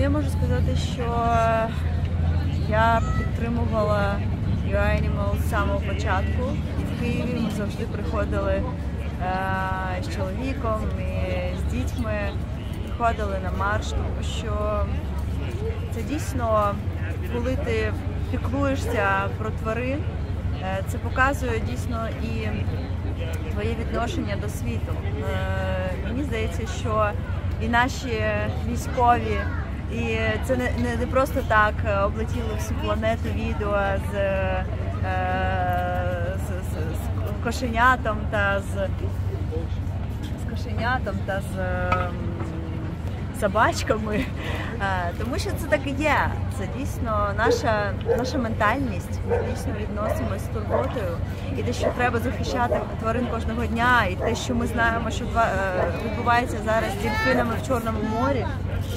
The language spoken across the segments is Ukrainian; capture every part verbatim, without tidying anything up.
я можу сказати, що я підтримувала Your Animal з самого початку. В Києві ми завжди приходили е, з чоловіком і з дітьми, приходили на марш, тому що це дійсно, коли ти піклуєшся про тварин, е, це показує дійсно і твоє відношення до світу. Е, мені здається, що і наші військові, і це не, не, не просто так облетіло всю планету відео з, е, з, з, з кошенятом та з, з кошенятом та з е, собачками, е, тому що це так і є. Це дійсно наша, наша ментальність. Ми дійсно відносимось з турботою. І те, що треба захищати тварин кожного дня, і те, що ми знаємо, що два, е, відбувається зараз з дельфінами в Чорному морі,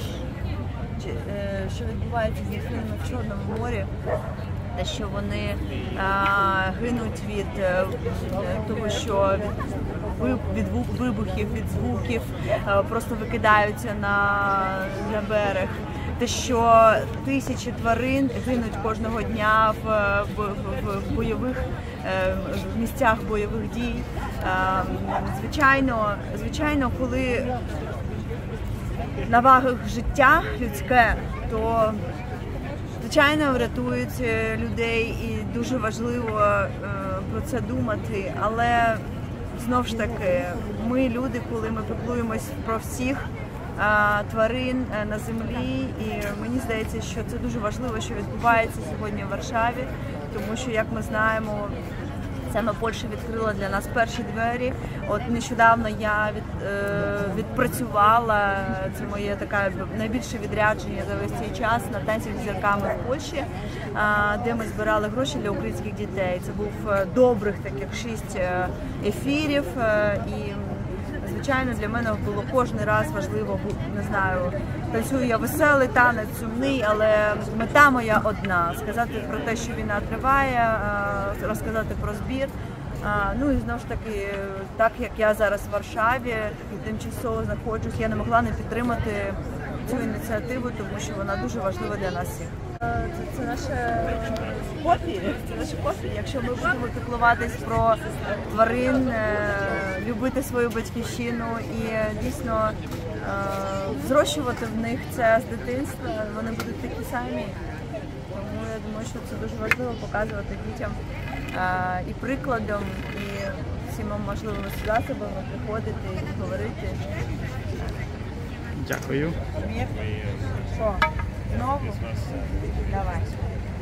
що відбувається з дельфінами в Чорному морі, те, що вони а, гинуть від а, того, що від, від вибухів, від звуків а, просто викидаються на, на берег, те, що тисячі тварин гинуть кожного дня в, в, в, в бойових в місцях бойових дій. А, звичайно, звичайно, коли на вагах життя людське, то, звичайно, врятують людей і дуже важливо е, про це думати, але знову ж таки, ми люди, коли ми піклуємось про всіх е, тварин е, на землі, і мені здається, що це дуже важливо, що відбувається сьогодні в Варшаві, тому що, як ми знаємо, саме Польща відкрила для нас перші двері. От нещодавно я від, е, відпрацювала, це моє таке найбільше відрядження за весь цей час на танцях з зірками в Польщі, е, де ми збирали гроші для українських дітей. Це був добрих таких шість ефірів. Е, і, звичайно, для мене було кожен раз важливо, не знаю, танцюю я веселий танець, сумний, але мета моя одна – сказати про те, що війна триває, розказати про збір. Ну і знову ж таки, так як я зараз в Варшаві і тимчасово знаходжусь, я не могла не підтримати цю ініціативу, тому що вона дуже важлива для нас всіх. Це, це наше хобі, це наше хобі. Якщо ми будемо піклуватись про тварин, любити свою батьківщину і дійсно зрощувати в них це з дитинства, вони будуть такі самі. Тому я думаю, що це дуже важливо показувати дітям і прикладом, і всіма можливими засобами приходити і говорити. Дякую. Що? Знову? Давай.